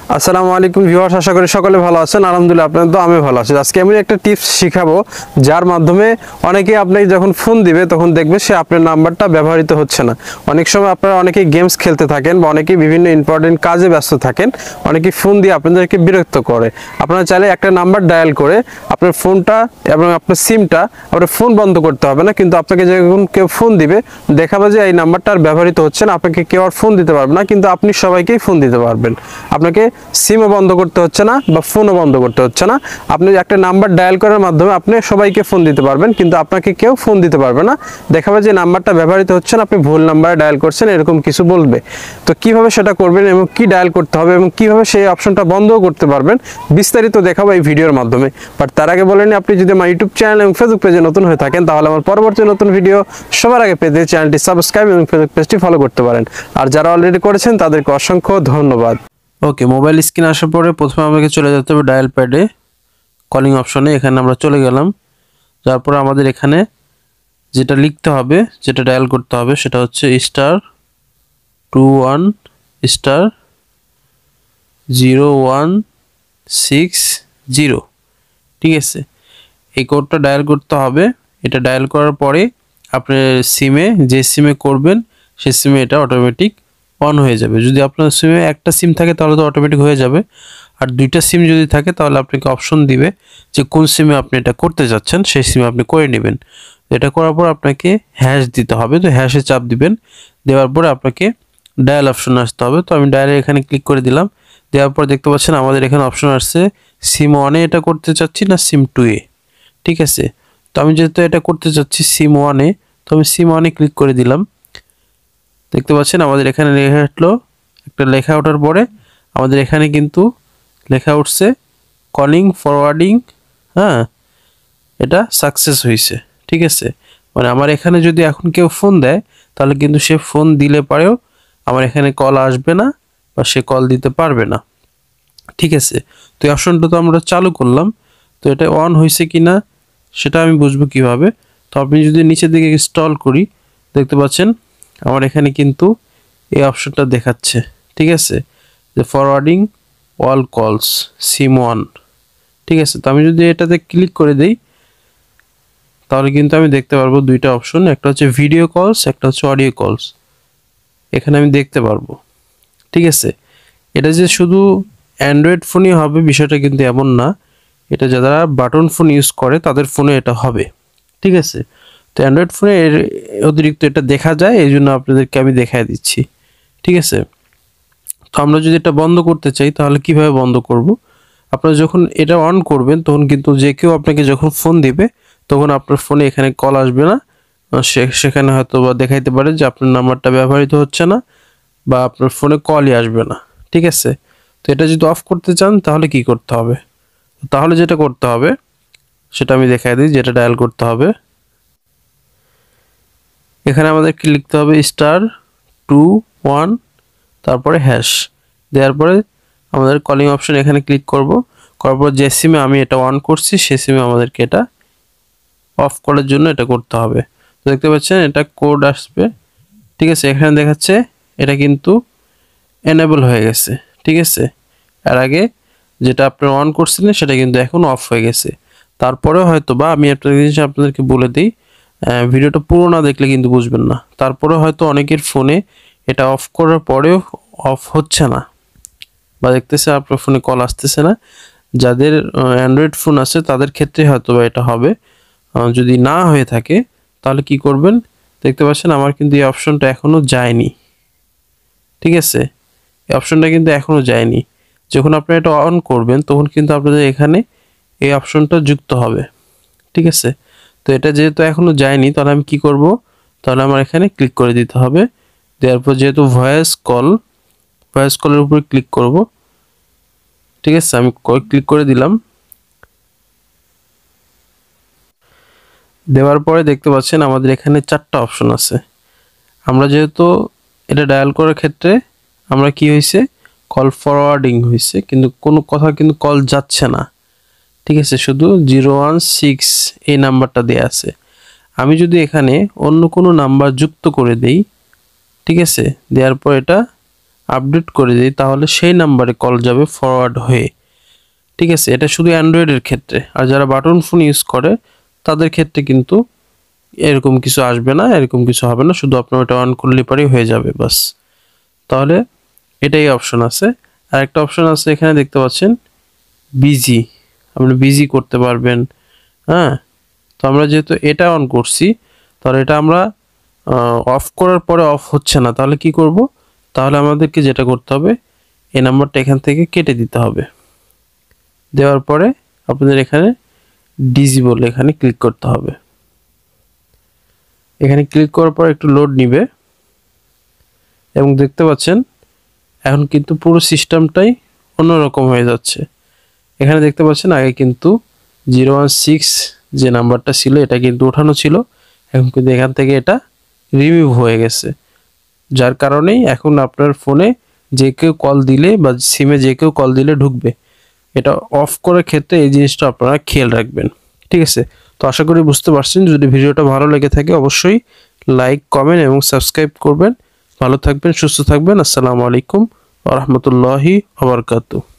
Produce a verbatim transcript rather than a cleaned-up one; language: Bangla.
আসসালামু আলাইকুম ভিউয়ার্স, আশা করি সকলে ভালো আছেন। আলহামদুলিল্লাহ, আপনাদের তো আমি ভালো আছি। আজকে আমি একটা টিপস শিখাবো, যার মাধ্যমে অনেকেই আপনাকে যখন ফোন দিবে তখন দেখবে সে আপনার নাম্বারটা ব্যবহৃত হচ্ছে না। অনেক সময় আপনারা অনেকেই গেমস খেলতে থাকেন বা অনেকেই বিভিন্ন ইম্পর্টেন্ট কাজে ব্যস্ত থাকেন, অনেকেই ফোন দিয়ে আপনাদেরকে বিরক্ত করে। আপনারা চাইলে একটা নাম্বার ডায়াল করে আপনার ফোনটা এবং আপনার সিমটা আপনার ফোন বন্ধ করতে হবে না, কিন্তু আপনাকে যখন কেউ ফোন দিবে দেখাবে যে এই নাম্বারটা আর ব্যবহৃত হচ্ছে না, আপনাকে কেউ আর ফোন দিতে পারবে না, কিন্তু আপনি সবাইকেই ফোন দিতে পারবেন। আপনাকে সিমও বন্ধ করতে হচ্ছে না বা ফোনও বন্ধ করতে হচ্ছে না। আপনি একটা নাম্বার ডায়াল করার মাধ্যমে আপনি সবাইকে ফোন দিতে পারবেন, কিন্তু আপনাকে কেউ ফোন দিতে পারবে না। দেখাবে যে নাম্বারটা ব্যবহৃত হচ্ছে না, আপনি ভুল নাম্বারে ডায়াল করছেন, এরকম কিছু বলবে। তো কিভাবে সেটা করবেন এবং কি ডায়াল করতে হবে এবং কিভাবে সেই অপশনটা বন্ধও করতে পারবেন বিস্তারিত দেখাবো এই ভিডিওর মাধ্যমে। বাট তার আগে বলেন, আপনি যদি আমার ইউটিউব চ্যানেল এবং ফেসবুক পেজে নতুন হয়ে থাকেন তাহলে আমার পরবর্তী নতুন ভিডিও সবার আগে পেতে চ্যানেলটি সাবস্ক্রাইব এবং ফেসবুক পেজটি ফলো করতে পারেন। আর যারা অলরেডি করেছেন তাদেরকে অসংখ্য ধন্যবাদ। ওকে, মোবাইল স্ক্রিন আসার পরে প্রথমে আমাকে চলে যেতে হবে ডায়াল প্যাডে, কলিং অপশনে। এখানে আমরা চলে গেলাম। যার পরে আমাদের এখানে যেটা লিখতে হবে, যেটা ডায়াল করতে হবে, সেটা হচ্ছে star two one star zero one six zero. ঠিক আছে, এই কোডটা ডায়াল করতে হবে। এটা ডায়াল করার পরে আপনার সিমে, যে সিমে করবেন সেই সিমে এটা অটোমেটিক অন হয়ে যাবে। যদি আপনার সিমে একটা সিম থাকে তাহলে তো অটোমেটিক হয়ে যাবে, আর দুইটা সিম যদি থাকে তাহলে আপনাকে অপশন দিবে যে কোন সিমে আপনি এটা করতে যাচ্ছেন, সেই সিমে আপনি করে নেবেন। এটা করার পর আপনাকে হ্যাশ দিতে হবে, তো হ্যাশে চাপ দিবেন। দেওয়ার পরে আপনাকে ডায়াল অপশন আসতে হবে। তো আমি ডায়ালে এখানে ক্লিক করে দিলাম। দেওয়ার পর দেখতে পাচ্ছেন আমাদের এখানে অপশন আসছে সিম ওয়ানে এটা করতে চাচ্ছি না সিম টু এ। ঠিক আছে, তো আমি যেহেতু এটা করতে চাচ্ছি সিম ওয়ানে, তো আমি সিম ওয়ানে ক্লিক করে দিলাম। দেখতে পাচ্ছেন আমাদের এখানে লেখা উঠলো, একটা লেখা ওঠার পরে আমাদের এখানে কিন্তু লেখা উঠছে কলিং ফরওয়ার্ডিং। হ্যাঁ, এটা সাকসেস হয়েছে। ঠিক আছে, মানে আমার এখানে যদি এখন কেউ ফোন দেয় তাহলে কিন্তু সে ফোন দিলে পরেও আমার এখানে কল আসবে না বা সে কল দিতে পারবে না। ঠিক আছে, তো এই অপশনটা তো আমরা চালু করলাম, তো এটা অন হয়েছে কিনা সেটা আমি বুঝবো কিভাবে। তো আপনি যদি নিচের দিকে স্ক্রল করি, দেখতে পাচ্ছেন আমার এখানে কিন্তু এই অপশনটা দেখাচ্ছে। ঠিক আছে, যে ফরওয়ার্ডিং অল কলস সিম ওয়ান। ঠিক আছে, তো আমি যদি এটাতে ক্লিক করে দিই তাহলে কিন্তু আমি দেখতে পারবো দুইটা অপশন, একটা হচ্ছে ভিডিও কলস, একটা হচ্ছে অডিও কলস। এখানে আমি দেখতে পারবো। ঠিক আছে, এটা যে শুধু অ্যান্ড্রয়েড ফোনই হবে বিষয়টা কিন্তু এমন না, এটা যারা বাটন ফোন ইউজ করে তাদের ফোনে এটা হবে। ঠিক আছে, তো অ্যান্ড্রয়েড ফোনে এর অতিরিক্ত এটা দেখা যায়, এই জন্য আপনাদেরকে আমি দেখাই দিচ্ছি। ঠিক আছে, তো আমরা যদি এটা বন্ধ করতে চাই তাহলে কিভাবে বন্ধ করব? আপনারা যখন এটা অন করবেন তখন কিন্তু যে কেউ আপনাকে যখন ফোন দিবে তখন আপনার ফোনে এখানে কল আসবে না, সেখানে হয়তো বা দেখাইতে পারে যে আপনার নাম্বারটা ব্যবহৃত হচ্ছে না বা আপনার ফোনে কলই আসবে না। ঠিক আছে, তো এটা যদি অফ করতে চান তাহলে কি করতে হবে? তাহলে যেটা করতে হবে সেটা আমি দেখাই দিই, যেটা ডায়াল করতে হবে। এখানে আমাদের কি লিখতে হবে? স্টার টু ওয়ান তারপরে হ্যাশ দেওয়ার পরে আমাদের কলিং অপশন এখানে ক্লিক করব। করার পর যে সিমে আমি এটা অন করছি সে সিমে আমাদেরকে এটা অফ করার জন্য এটা করতে হবে। তো দেখতে পাচ্ছেন এটা কোড আসবে। ঠিক আছে, এখানে দেখাচ্ছে এটা কিন্তু এনেবল হয়ে গেছে। ঠিক আছে, এর আগে যেটা আপনারা অন করছিলেন সেটা কিন্তু এখন অফ হয়ে গেছে। তারপরেও হয়তো বা আমি একটা জিনিস আপনাদেরকে বলে দিই, ভিডিওটা পুরো না দেখলে কিন্তু বুঝবেন না। তারপরে হয়তো অনেকের ফোনে এটা অফ করার পরেও অফ হচ্ছে না বা দেখতেছে আপনার ফোনে কল আসতেছে না। যাদের অ্যান্ড্রয়েড ফোন আছে তাদের ক্ষেত্রে হয়তো বা এটা হবে। যদি না হয়ে থাকে তাহলে কি করবেন? দেখতে পাচ্ছেন আমার কিন্তু এই অপশনটা এখনো যায়নি। ঠিক আছে, এই অপশনটা কিন্তু এখনো যায়নি। যখন আপনারা এটা অন করবেন তখন কিন্তু আপনাদের এখানে এই অপশনটা যুক্ত হবে। ঠিক আছে, তো এটা যেহেতু এখনো যায়নি তাহলে আমি কি করব? তাহলে আমার এখানে ক্লিক করে দিতে হবে। দেওয়ার পর যেহেতু ভয়েস কল, ভয়েস কলের উপরে ক্লিক করব। ঠিক আছে, আমি ক্লিক করে দিলাম। দেওয়ার পরে দেখতে পাচ্ছেন আমাদের এখানে চারটা অপশন আছে। আমরা যেহেতু এটা ডায়াল করার ক্ষেত্রে আমরা কি হয়েছে, কল ফরওয়ার্ডিং হয়েছে, কিন্তু কোনো কথা কিন্তু কল যাচ্ছে না। ঠিক আছে, শুধু জিরো ওয়ান সিক্স এই নাম্বারটা দেওয়া আছে। আমি যদি এখানে অন্য কোনো নাম্বার যুক্ত করে দেই, ঠিক আছে, দেওয়ার পর এটা আপডেট করে দিই তাহলে সেই নাম্বারে কল যাবে ফরওয়ার্ড হয়ে। ঠিক আছে, এটা শুধু অ্যান্ড্রয়েডের ক্ষেত্রে। আর যারা বাটন ফোন ইউজ করে তাদের ক্ষেত্রে কিন্তু এরকম কিছু আসবে না, এরকম কিছু হবে না, শুধু আপনার ওটা অন করলে পরেই হয়ে যাবে বাস। তাহলে এটাই অপশন আছে। আর একটা অপশন আছে এখানে দেখতে পাচ্ছেন বিজি, আপনি বিজি করতে পারবেন। হ্যাঁ, তো আমরা যেহেতু এটা অন করছি তাহলে এটা আমরা অফ করার পরে অফ হচ্ছে না, তাহলে কি করব, তাহলে আমাদেরকে যেটা করতে হবে এই নাম্বারটা এখান থেকে কেটে দিতে হবে। দেওয়ার পরে আপনাদের এখানে ডিজি বলে এখানে ক্লিক করতে হবে। এখানে ক্লিক করার পর একটু লোড নিবে এবং দেখতে পাচ্ছেন এখন কিন্তু পুরো সিস্টেমটাই অন্যরকম হয়ে যাচ্ছে। এখানে দেখতে পাচ্ছেন আগে কিন্তু জিরো ওয়ান সিক্স যে নাম্বারটা ছিল এটা কিন্তু ওঠানো ছিল, এখন কিন্তু এখান থেকে এটা রিমুভ হয়ে গেছে। যার কারণেই এখন আপনার ফোনে যে কেউ কল দিলে বা সিমে যে কেউ কল দিলে ঢুকবে। এটা অফ করার ক্ষেত্রে এই জিনিসটা আপনারা খেয়াল রাখবেন। ঠিক আছে, তো আশা করি বুঝতে পারছেন। যদি ভিডিওটা ভালো লেগে থাকে অবশ্যই লাইক, কমেন্ট এবং সাবস্ক্রাইব করবেন। ভালো থাকবেন, সুস্থ থাকবেন। আসসালামু আলাইকুম ওয়া রাহমাতুল্লাহি ওয়া বারাকাতুহু।